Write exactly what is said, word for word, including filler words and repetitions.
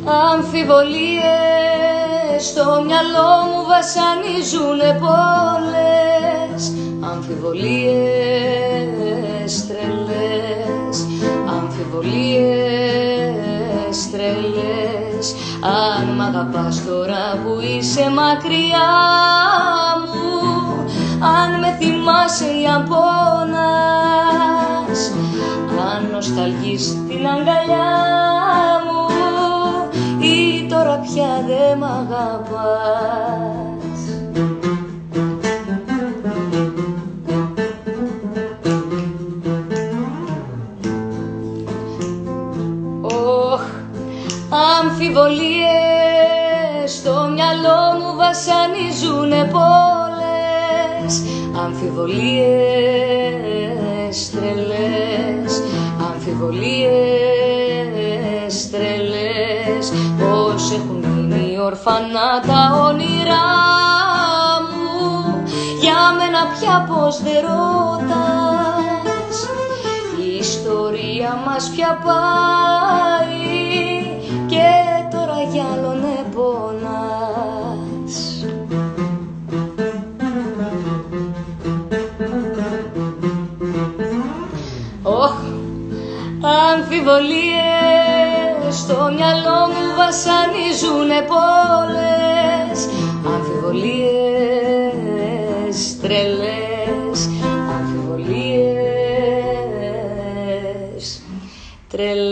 Αμφιβολίες στο μυαλό μου βασανίζουνε πολλές. Αμφιβολίες τρελές, αμφιβολίες τρελές. Αν μ' αγαπάς τώρα που είσαι μακριά μου, αν με θυμάσαι ή αν πόνας, αν νοσταλγείς την αγκαλιά μου ή τώρα πια δε μ' αγαπάς. Ωχ, αμφιβολίες στο μυαλό μου βασανίζουνε πολλές. Αμφιβολίες τρελές, αμφιβολίες τρελές. Πως έχουν γίνει ορφανά τα όνειρά μου, για μένα πια πως δεν ρωτάς. Η ιστορία μας πια πάει και τώρα κι άλλον ναι πονάς. Ωχ, αμφιβολίες στο μυαλό μου βασανίζουνε πολλές. Αμφιβολίες τρελές, αμφιβολίες τρελές.